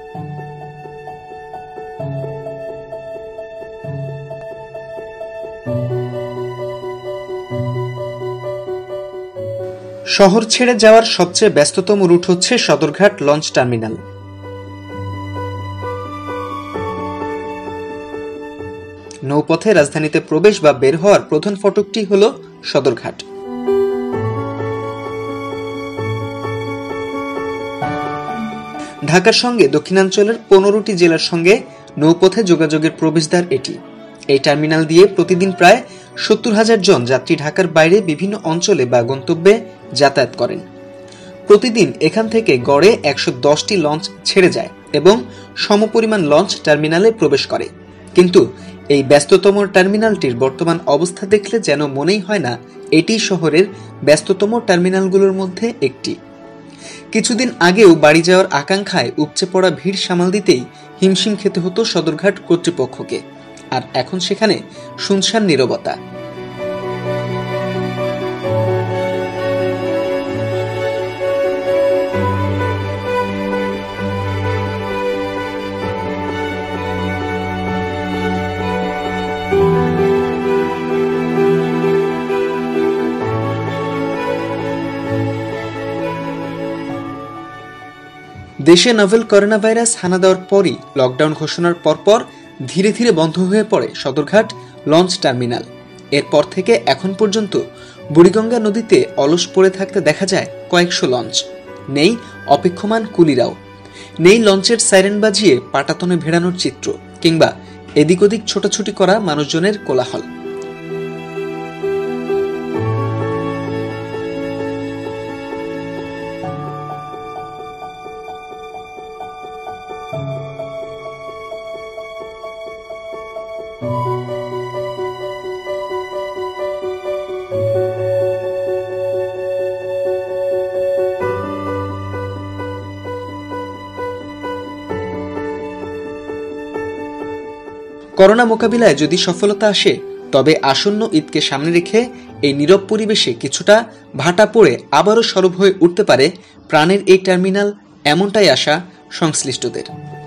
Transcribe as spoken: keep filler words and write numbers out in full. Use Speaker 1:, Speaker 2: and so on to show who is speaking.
Speaker 1: শহর ছেড়ে যাওয়ার সবচেয়ে ব্যস্ততম রুট হচ্ছে সদরঘাট লঞ্চ টার্মিনাল। নৌপথে রাজধানীতে প্রবেশ বা বের হওয়ার প্রধান ফটকটি হল সদরঘাট। ঢাকার সঙ্গে দক্ষিণাঞ্চলের পনেরোটি জেলার সঙ্গে নৌপথে যোগাযোগের প্রবেশদ্বার এটি। এই টার্মিনাল দিয়ে প্রতিদিন প্রায় সত্তর হাজার জন যাত্রী ঢাকার বাইরে বিভিন্ন অঞ্চলে বা গন্তব্যে যাতায়াত করেন। প্রতিদিন এখান থেকে গড়ে একশো দশটি লঞ্চ ছেড়ে যায় এবং সমপরিমাণ লঞ্চ টার্মিনালে প্রবেশ করে। কিন্তু এই ব্যস্ততম টার্মিনালটির বর্তমান অবস্থা দেখলে যেন মনেই হয় না এটি শহরের ব্যস্ততম টার্মিনালগুলোর মধ্যে একটি। কিছুদিন আগেও বাড়ি যাওয়ার আকাঙ্ক্ষায় উপচে পড়া ভিড় সামাল দিতেই হিমশিম খেতে হতো সদরঘাট কর্তৃপক্ষকে। আর এখন সেখানে শুনশান নীরবতা। দেশে নভেল করোনা ভাইরাস হানা দেওয়ার পরই লকডাউন ঘোষণার পরপর ধীরে ধীরে বন্ধ হয়ে পড়ে সদরঘাট লঞ্চ টার্মিনাল। এরপর থেকে এখন পর্যন্ত বুড়িগঙ্গা নদীতে অলস পড়ে থাকতে দেখা যায় কয়েকশো লঞ্চ। নেই অপেক্ষমান কুলিরাও, নেই লঞ্চের সাইরেন বাজিয়ে পাটাতনে ভেড়ানোর চিত্র কিংবা এদিক ওদিক ছোটাছুটি করা মানুষজনের কোলাহল। করোনা মোকাবিলায় যদি সফলতা আসে, তবে আসন্ন ঈদকে সামনে রেখে এই নীরব পরিবেশে কিছুটা ভাটা পড়ে আবারও সরব হয়ে উঠতে পারে প্রাণের এই টার্মিনাল, এমনটাই আশা সংশ্লিষ্টদের।